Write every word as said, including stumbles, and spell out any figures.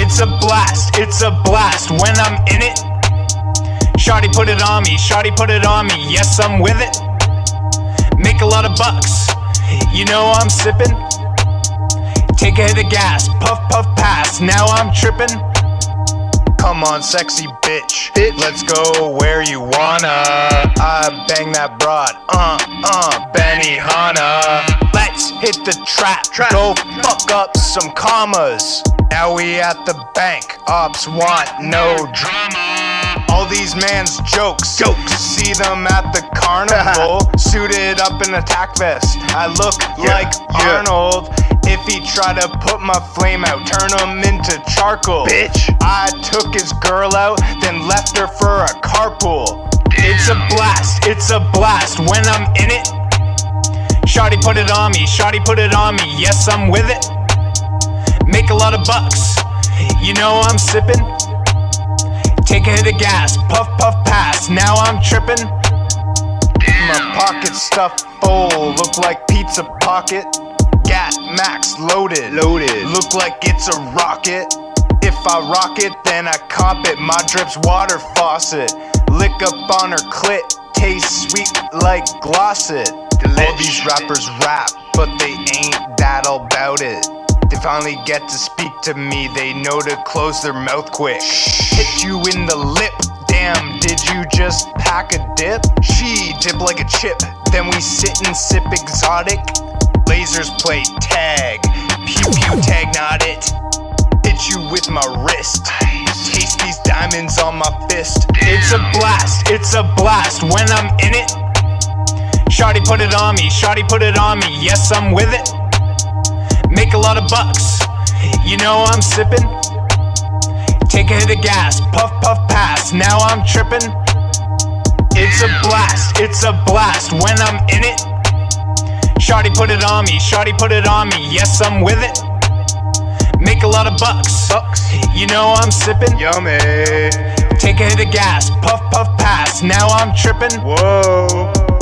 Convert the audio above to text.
It's a blast, it's a blast when I'm in it. Shawty put it on me, shawty put it on me, yes I'm with it. Make a lot of bucks, you know I'm sippin'. Take a hit of gas, puff puff pass, now I'm trippin'. Come on sexy bitch, bitch, let's go where you wanna. I bang that broad, uh, uh, Benihana. Let's hit the trap, trap. Go fuck up some commas. Now we at the bank, ops want no drama. All these man's jokes, jokes. See them at the carnival, suited up in a tack vest. I look yeah, like yeah. Arnold. If he try to put my flame out, turn him into charcoal. Bitch, I took his girl out, then left her for a carpool. It's a blast, it's a blast when I'm in it. Shawty put it on me, shawty put it on me, yes I'm with it. Make a lot of bucks, you know I'm sippin'. Take a hit of gas, puff puff pass, now I'm trippin'. My pocket's stuffed full, look like pizza pocket. Gat max loaded, loaded, look like it's a rocket. If I rock it, then I cop it. My drip's water faucet. Lick up on her clit, tastes sweet like Glossit. Delish. All these rappers rap, but they ain't that all about it. They finally get to speak to me, they know to close their mouth quick. Hit you in the lip, damn, did you just pack a dip? She dip like a chip, then we sit and sip exotic. Lasers play tag, pew pew tag not it. Hit you with my wrist, taste these diamonds on my fist. It's a blast, it's a blast when I'm in it. Shawty put it on me, shawty put it on me, yes I'm with it. Make a lot of bucks, you know I'm sippin'. Take a hit of gas, puff puff pass, now I'm trippin'. It's a blast, it's a blast when I'm in it. Shawty put it on me, shawty put it on me, yes I'm with it. Make a lot of bucks, bucks. You know I'm sippin'. Yummy. Take a hit of gas, puff puff pass, now I'm trippin'. Whoa.